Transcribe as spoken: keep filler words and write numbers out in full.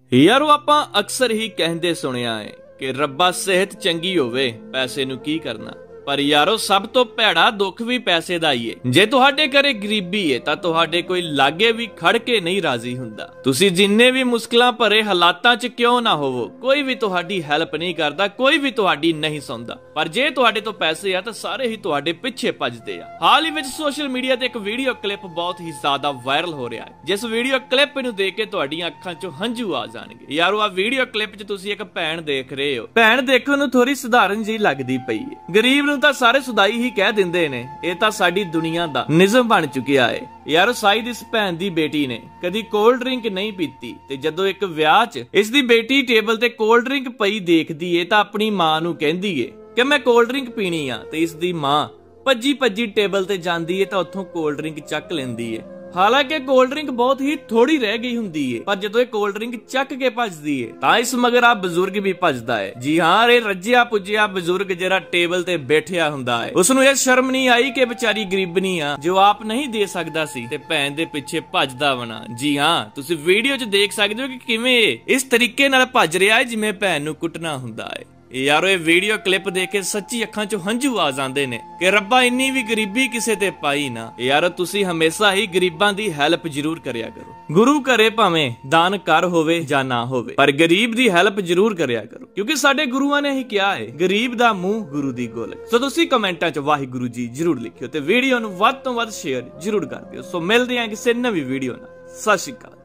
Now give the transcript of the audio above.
यारो आपां अक्सर ही कहंदे सुनिया है कि रब्बा सेहत चंगी होवे पैसे नू की करना। पर यारो सब तो भैड़ा दुख भी पैसे दा ही है। जे तुहाडे घरे गरीबी है तां तुहाडे कोई लागे भी खड़ के नहीं राजी हुंदा। तुसी जिन्ने भी मुश्किलां भरे हालातां च क्यों ना होवो, कोई भी तुहाडी हेल्प नहीं करदा, कोई भी तुहाडी नहीं सुनदा। पर जे तुहाडे तो पैसे आ तां सारे ही तुहाडे पिछे भजदे आ। हाल ही विच सोशल मीडिया ते एक वीडियो क्लिप बहुत ही ज्यादा वायरल हो रहा है, जिस वीडियो क्लिप नूं देख के तुहाडीआं अखां चों हंझू आ जाणगे। यारो आ वीडियो क्लिप च तुसी एक भैण देख रहे हो। भैण देखण नूं थोड़ी सधारण जी लगदी पई है। गरीब ਤਾਂ ਸਾਰੇ ਸੁਦਾਈ ਹੀ ਕਹਿ ਦਿੰਦੇ ਨੇ। ਇਹ ਤਾਂ ਸਾਡੀ ਦੁਨੀਆ ਦਾ ਨਿਜ਼ਮ ਬਣ ਚੁੱਕਿਆ ਹੈ। ਯਾਰ ਸਾਈਦ ਇਸ ਭੈਣ ਦੀ ਬੇਟੀ ਨੇ ਕਦੀ ਕੋਲਡ ਡਰਿੰਕ ਨਹੀਂ ਪੀਤੀ ਤੇ ਜਦੋਂ ਇੱਕ ਵਿਆਹ 'ਚ ਇਸ ਦੀ ਬੇਟੀ ਟੇਬਲ ਤੇ ਕੋਲਡ ਡਰਿੰਕ ਪਈ ਦੇਖਦੀ ਏ ਤਾਂ ਆਪਣੀ ਮਾਂ ਨੂੰ ਕਹਿੰਦੀ ਏ ਕਿ ਮੈਂ ਕੋਲਡ ਡਰਿੰਕ ਪੀਣੀ ਆ, ਤੇ ਇਸ ਦੀ ਮਾਂ ਭੱਜੀ ਭੱਜੀ ਟੇਬਲ ਤੇ ਜਾਂਦੀ ਏ ਤਾਂ ਉੱਥੋਂ ਕੋਲਡ ਡਰਿੰਕ ਚੱਕ ਲੈਂਦੀ ਏ। ਹਾਲਾਂਕਿ ਕੋਲਡ ਡਰਿੰਕ ਬਹੁਤ ਹੀ ਥੋੜੀ ਰਹਿ ਗਈ ਹੁੰਦੀ ਏ, ਪਰ ਜਦੋਂ ਇਹ ਕੋਲਡ ਡਰਿੰਕ ਚੱਕ ਕੇ ਭੱਜਦੀ ਏ ਤਾਂ ਇਸ ਮਗਰ ਆ ਬਜ਼ੁਰਗ ਵੀ ਭੱਜਦਾ ਏ। ਜੀ ਹਾਂ, ਇਹ ਰੱਜਿਆ ਪੁੱਜਿਆ ਬਜ਼ੁਰਗ ਜਿਹੜਾ ਟੇਬਲ ਤੇ ਬੈਠਿਆ ਹੁੰਦਾ ਏ, ਉਸ ਨੂੰ ਇਹ ਸ਼ਰਮ ਨਹੀਂ ਆਈ ਕਿ ਵਿਚਾਰੀ ਗਰੀਬਣੀ ਆ ਜੋ ਆਪ ਨਹੀਂ ਦੇ ਸਕਦਾ ਸੀ ਤੇ ਭੈਣ ਦੇ ਪਿੱਛੇ ਭੱਜਦਾ ਵਣਾ। ਜੀ ਹਾਂ, ਤੁਸੀਂ ਵੀਡੀਓ 'ਚ ਦੇਖ ਸਕਦੇ ਹੋ ਕਿ ਕਿਵੇਂ ਇਹ ਇਸ ਤਰੀਕੇ ਨਾਲ ਭੱਜ ਰਿਹਾ ਏ ਜਿਵੇਂ ਭੈਣ ਨੂੰ ਕੁੱਟਣਾ ਹੁੰਦਾ ਏ। यारो ये वीडियो क्लिप देख के सच्ची अखां चों हंझू आ जांदे ने कि रब्बा इन्नी भी गरीबी किसे ते पाई ना। यारो तुसी हमेशा ही गरीबां दी हेल्प जरूर करया करो। गुरु घरे भावें दान कर होवे जां ना होवे, पर गरीब दी हेल्प जरूर करया करो, क्योंकि साडे गुरुआं ने ही किया है गरीब दा मूंह गुरु दी गोलक। सो तुसी कमेंटां च वाहिगुरू जी जरूर लिखियो ते वीडियो नूं वध तों वध शेयर जरूर कर दिओ। सो मिलदे हां किसे नवीं वीडियो नाल। सत श्री अकाल।